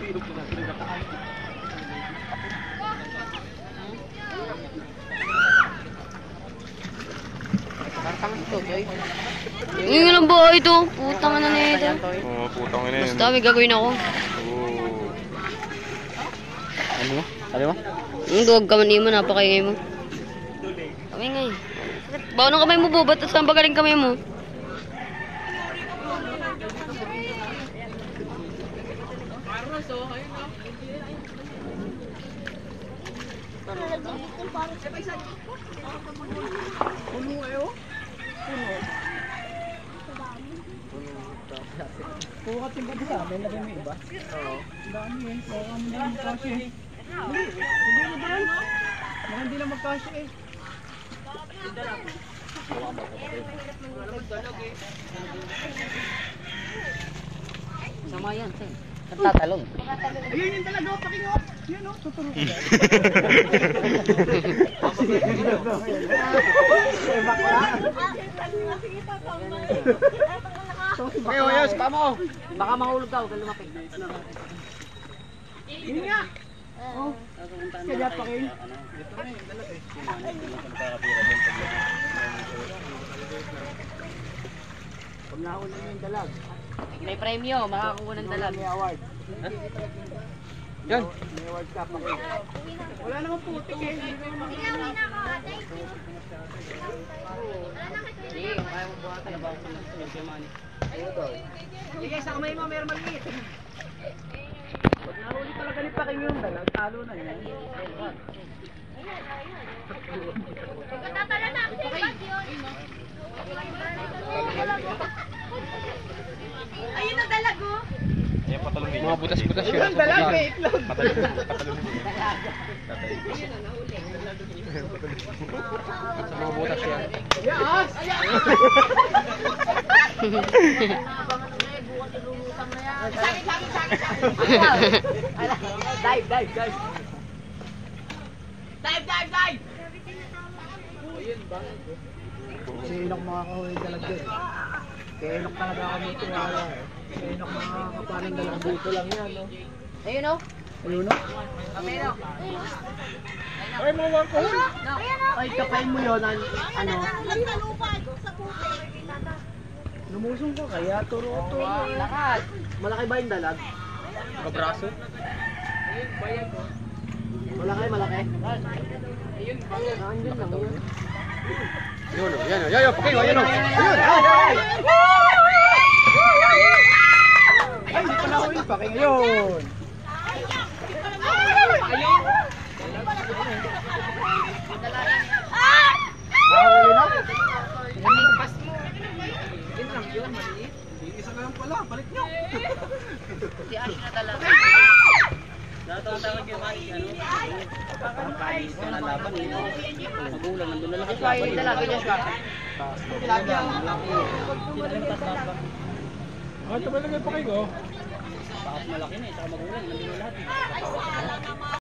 Yung ilang buhay ito. Putang na ito. Oo, putang ina yun. Basta may gagawin ako. Oo. Ano mo? Ano mo? Duwag ka man mo, napakaingay mo. Kamingay. Bawa ng kamay mo, bubat. Saan ba galing kamay mo? Puno kayo? Puno. Pukat yung pati sa amin, lagay mo iba? Oo. Ang dami eh. Baka hindi lang magkasya eh. Hindi mo ba yan? Baka hindi lang magkasya eh. Sama yan, sir. Tatalon. Ayun yung talaga, pakingot. Yan o, tutulog ka. Okay, Oyos, pamo. Baka mahulog ka, huwag kang lumapit. Yun nga. Oh, kaya paking. Pag nahuli mo yung dalag. May premyo, makakakuha ng dalag. May award. Yan. May award ka paking. Wala namang putik eh. Sige, kaya mo buhatan na ba ako ng money? Sige, sa kamay mo, meron maliit. Pag nahuli talaga ni paking yung dalag, talo na yan. Tatala na ako sa ibang yun. Ayun ang dalago. Ayan, patalong mga butas-butas yun. Yung dalag may itlog. Patalong. Sa mga butas yan. Yes! Dive, dive, dive. Dive, dive, dive! Kasi inok makakahuli dalag din. Kaya inok talaga kami ito. Kaya inok makakapanan dalag buto lang yan. No? Ayun o. Ayun no? Ay, mga ko. Ay, kapain mo yun. Ano? Lumusong ka kaya turo-turo. Lakas. Malaki ba yung dalag? Kabraso? Malaki, malaki. Ayun lang yun. Yun, yan, yan, paking, yan, yan. Ay, hindi pa nahuli pa kayo ngayon. Nahuli na? Isa na lang pala, balik nyo. Si Ash na talaga. Tawag yung mali, ano? Pagkalis na laban nila. Magulang, nandun na lahat. Joshua, yung dalaga, Joshua. Ito ba lagay pa kayo? Taas malaki na eh, saka magulang, nandun na lahat.